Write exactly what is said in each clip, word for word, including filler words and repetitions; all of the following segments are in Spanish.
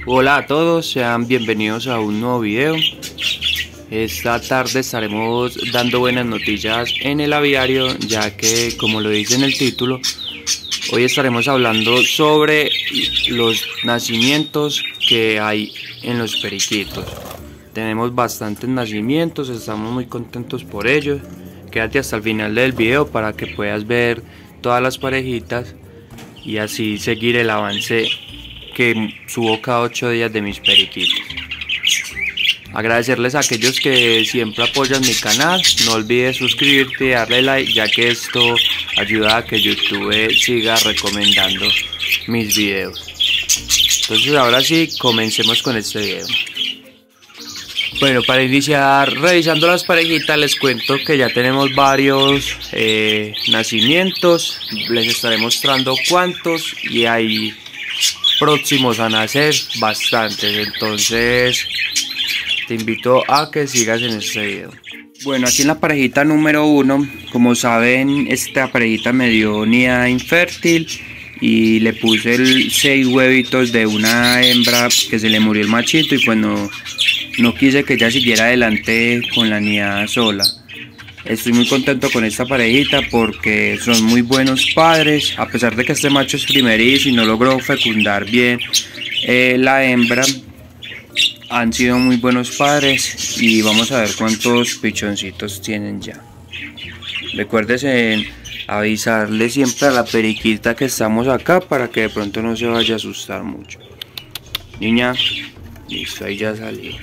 Hola a todos, sean bienvenidos a un nuevo video. Esta tarde estaremos dando buenas noticias en el aviario, ya que, como lo dice en el título, hoy estaremos hablando sobre los nacimientos que hay en los periquitos. Tenemos bastantes nacimientos, estamos muy contentos por ello. Quédate hasta el final del video para que puedas ver todas las parejitas y así seguir el avance que subo cada ocho días de mis periquitos. Agradecerles a aquellos que siempre apoyan mi canal. No olvides suscribirte y darle like, ya que esto ayuda a que YouTube siga recomendando mis videos. Entonces ahora sí, comencemos con este video. Bueno, para iniciar revisando las parejitas, les cuento que ya tenemos varios eh, nacimientos. Les estaré mostrando cuántos y hay próximos a nacer bastantes, entonces te invito a que sigas en este video. Bueno, aquí en la parejita número uno, como saben, esta parejita me dio nida infértil y le puse el seis huevitos de una hembra que se le murió el machito, y pues no, no quise que ella siguiera adelante con la nidada sola. Estoy muy contento con esta parejita porque son muy buenos padres. A pesar de que este macho es primerizo y no logró fecundar bien eh, la hembra, han sido muy buenos padres y vamos a ver cuántos pichoncitos tienen ya. Recuérdese en avisarle siempre a la periquita que estamos acá para que de pronto no se vaya a asustar mucho. Niña, listo, ahí ya salió.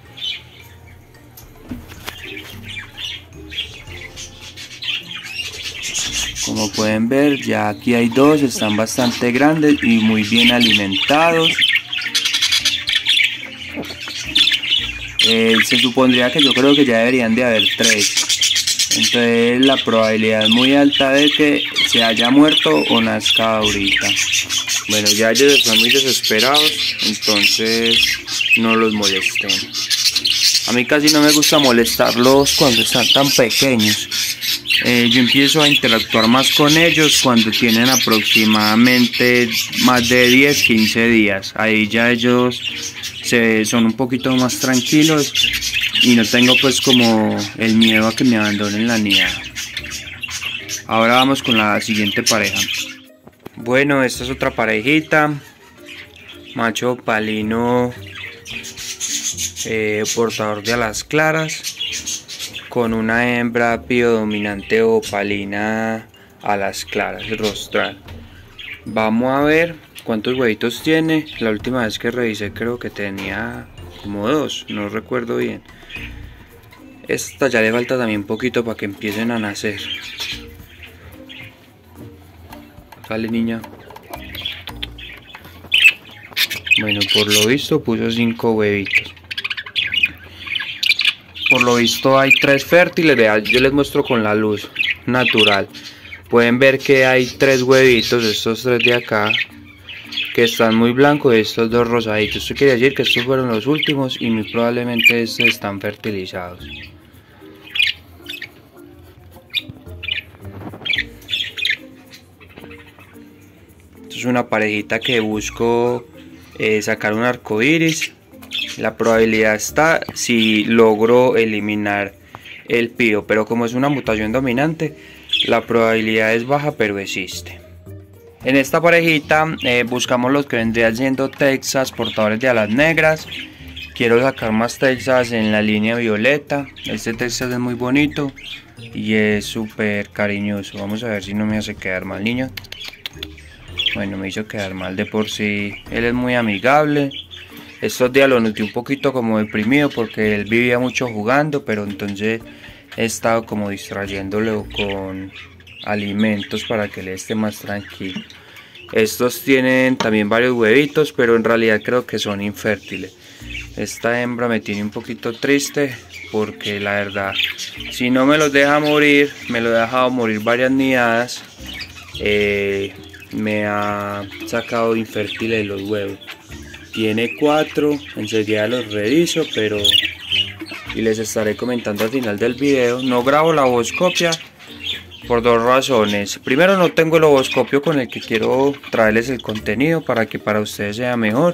Como pueden ver, ya aquí hay dos, están bastante grandes y muy bien alimentados. Eh, se supondría que yo creo que ya deberían de haber tres. Entonces la probabilidad es muy alta de que se haya muerto o nazca ahorita. Bueno, ya ellos están muy desesperados, entonces no los molesten. A mí casi no me gusta molestarlos cuando están tan pequeños. Eh, yo empiezo a interactuar más con ellos cuando tienen aproximadamente más de diez a quince días. Ahí ya ellos se, son un poquito más tranquilos y no tengo pues como el miedo a que me abandonen la nidada. Ahora vamos con la siguiente pareja. Bueno, esta es otra parejita. Macho opalino eh, portador de alas claras, con una hembra pío dominante opalina a las claras rostral. Vamos a ver cuántos huevitos tiene. La última vez que revisé creo que tenía como dos, no recuerdo bien. Esta ya le falta también un poquito para que empiecen a nacer. Sale, niña. Bueno, por lo visto puso cinco huevitos. Por lo visto hay tres fértiles. Vean, yo les muestro con la luz natural. Pueden ver que hay tres huevitos, estos tres de acá, que están muy blancos, y estos dos rosaditos. Esto quiere decir que estos fueron los últimos y muy probablemente estos están fertilizados. Esto es una parejita que busco eh, sacar un arco iris. La probabilidad está si logro eliminar el pío, pero como es una mutación dominante, la probabilidad es baja, pero existe. En esta parejita eh, buscamos los que vendrían siendo Texas portadores de alas negras. Quiero sacar más Texas en la línea violeta. Este Texas es muy bonito y es súper cariñoso. Vamos a ver si no me hace quedar mal, niño. Bueno, me hizo quedar mal de por sí. Él es muy amigable. Estos días lo noté un poquito como deprimido porque él vivía mucho jugando, pero entonces he estado como distrayéndolo con alimentos para que él esté más tranquilo. Estos tienen también varios huevitos, pero en realidad creo que son infértiles. Esta hembra me tiene un poquito triste porque la verdad, si no me los deja morir, me lo he dejado morir varias nidadas, eh, me ha sacado infértiles los huevos. Tiene cuatro, enseguida los reviso, pero y les estaré comentando al final del video. No grabo la ovoscopia por dos razones. Primero, no tengo el ovoscopio con el que quiero traerles el contenido para que para ustedes sea mejor.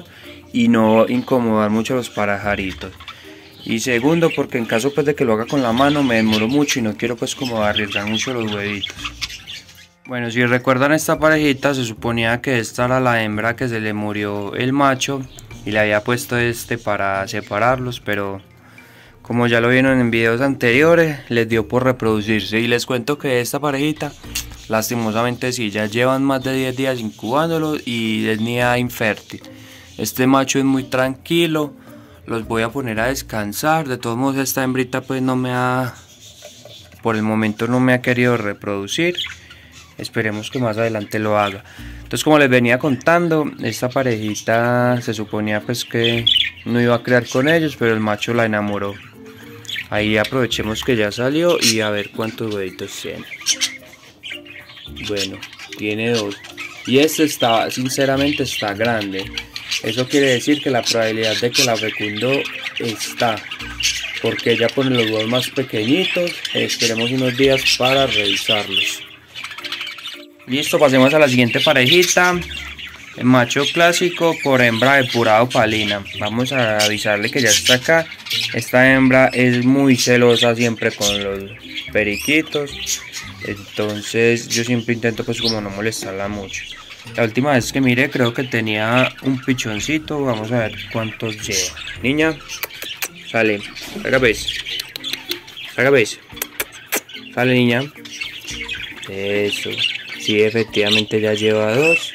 y no incomodar mucho a los pajaritos. Y segundo, porque en caso pues de que lo haga con la mano me demoro mucho y no quiero pues como arriesgar mucho los huevitos. Bueno, si recuerdan esta parejita, se suponía que esta era la hembra que se le murió el macho y le había puesto este para separarlos, pero como ya lo vieron en videos anteriores, les dio por reproducirse. Y les cuento que esta parejita, lastimosamente sí, ya llevan más de diez días incubándolos y es niña infértil. Este macho es muy tranquilo, los voy a poner a descansar. De todos modos esta hembrita pues no me ha, por el momento no me ha querido reproducir. Esperemos que más adelante lo haga. Entonces, como les venía contando, esta parejita se suponía pues que no iba a crear con ellos, pero el macho la enamoró. Ahí aprovechemos que ya salió y a ver cuántos huevitos tiene. Bueno, tiene dos. Y este está, sinceramente está grande. Eso quiere decir que la probabilidad de que la fecundó está, porque ella pone los huevos más pequeñitos. Esperemos unos días para revisarlos. Listo, pasemos a la siguiente parejita. El macho clásico por hembra de pura opalina. Vamos a avisarle que ya está acá. Esta hembra es muy celosa siempre con los periquitos. Entonces yo siempre intento pues como no molestarla mucho. La última vez que miré creo que tenía un pichoncito. Vamos a ver cuántos lleva. Niña, sale. Salga pues. Salga pues. Sale, niña. Eso. Sí, efectivamente ya lleva dos.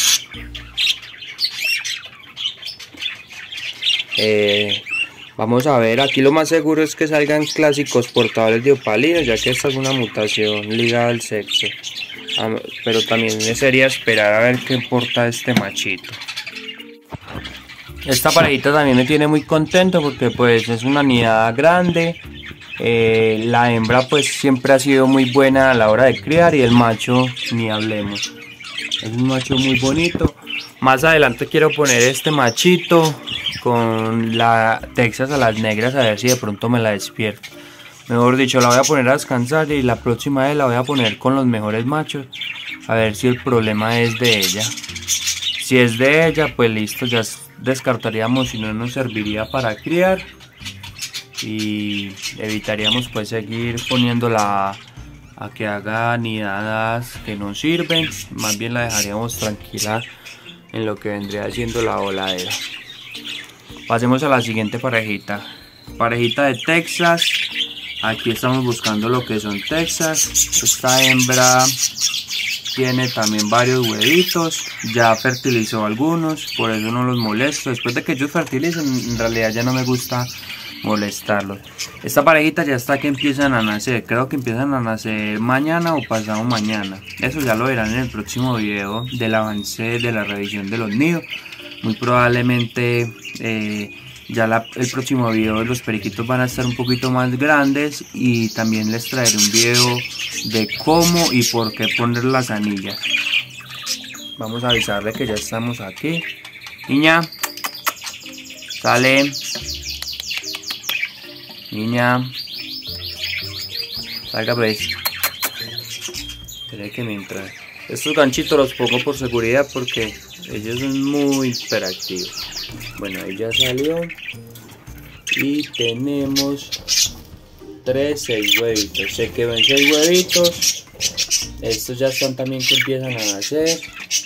Eh, vamos a ver, aquí lo más seguro es que salgan clásicos portadores de opalina, ya que esta es una mutación ligada al sexo. Ah, pero también sería esperar a ver qué porta este machito. Esta parejita también me tiene muy contento porque pues es una nidada grande. Eh, la hembra pues siempre ha sido muy buena a la hora de criar y el macho ni hablemos. Es un macho muy bonito. Más adelante quiero poner este machito con la Texas a las negras a ver si de pronto me la despierto. Mejor dicho, la voy a poner a descansar y la próxima vez la voy a poner con los mejores machos. A ver si el problema es de ella. Si es de ella, pues listo, ya descartaríamos si no nos serviría para criar. Y evitaríamos pues seguir poniéndola a que haga nidadas que no sirven. Más bien la dejaríamos tranquila en lo que vendría siendo la voladera. Pasemos a la siguiente parejita. Parejita de Texas. Aquí estamos buscando lo que son Texas. Esta hembra tiene también varios huevitos. Ya fertilizó algunos, por eso no los molesto. Después de que ellos fertilicen, en realidad ya no me gusta molestarlos. Esta parejita ya está que empiezan a nacer. Creo que empiezan a nacer mañana o pasado mañana. Eso ya lo verán en el próximo video del avance de la revisión de los nidos. Muy probablemente eh, ya la, el próximo video los periquitos van a estar un poquito más grandes. Y también les traeré un video de cómo y por qué poner las anillas. Vamos a avisarle que ya estamos aquí. Niña, sale. Niña, salga pues. Espera que mientras. Estos ganchitos los pongo por seguridad porque ellos son muy hiperactivos. Bueno, ahí ya salió. Y tenemos tres, seis huevitos. Se quedó en seis huevitos. Estos ya están también que empiezan a nacer.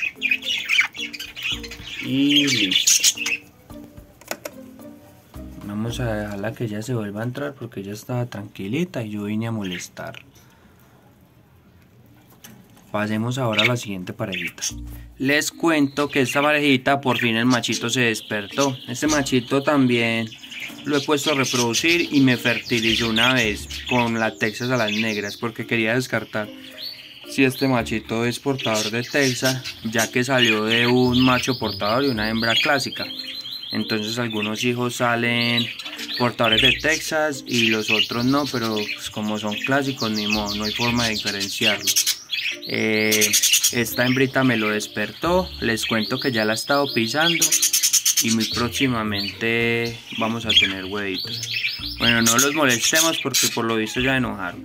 Y listo. Vamos a dejarla que ella se vuelva a entrar porque ella estaba tranquilita y yo vine a molestar. Pasemos ahora a la siguiente parejita. Les cuento que esta parejita por fin el machito se despertó. Este machito también lo he puesto a reproducir y me fertilizó una vez con la Texas a las negras porque quería descartar si este machito es portador de Texas, ya que salió de un macho portador y una hembra clásica. Entonces algunos hijos salen portadores de Texas y los otros no, pero pues como son clásicos ni modo, no hay forma de diferenciarlo. Eh, esta hembrita me lo despertó, les cuento que ya la he estado pisando y muy próximamente vamos a tener huevitos. Bueno, no los molestemos porque por lo visto ya enojaron.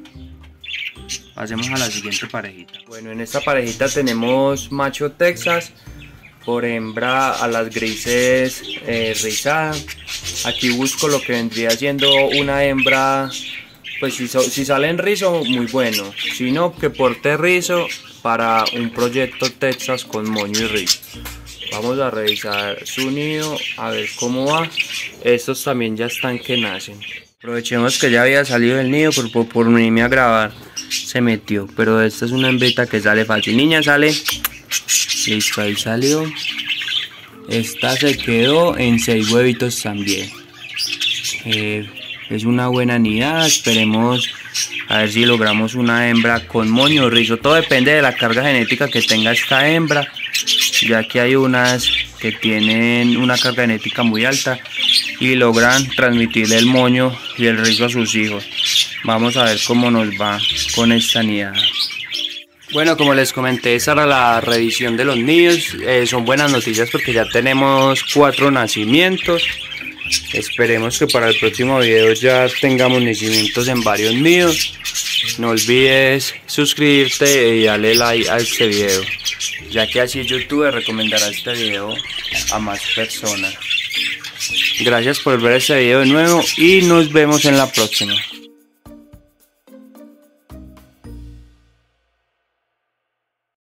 Pasemos a la siguiente parejita. Bueno, en esta parejita tenemos macho Texas por hembra a las grises eh, rizada. Aquí busco lo que vendría siendo una hembra, pues si, so, si sale en rizo, muy bueno, si no, que porte rizo para un proyecto Texas con moño y rizo. Vamos a revisar su nido, a ver cómo va. Estos también ya están que nacen. Aprovechemos que ya había salido del nido por, por, por unirme a grabar. Se metió, pero esta es una hembrita que sale fácil. Niña, sale. Listo, ahí salió. Esta se quedó en seis huevitos también. Eh, es una buena nidada. Esperemos a ver si logramos una hembra con moño o rizo. Todo depende de la carga genética que tenga esta hembra, ya que hay unas que tienen una carga genética muy alta y logran transmitirle el moño y el rizo a sus hijos. Vamos a ver cómo nos va con esta nidada. Bueno, como les comenté, esa era la revisión de los nidos. Eh, son buenas noticias porque ya tenemos cuatro nacimientos. Esperemos que para el próximo video ya tengamos nacimientos en varios nidos. No olvides suscribirte y darle like a este video, ya que así YouTube recomendará este video a más personas. Gracias por ver este video de nuevo y nos vemos en la próxima.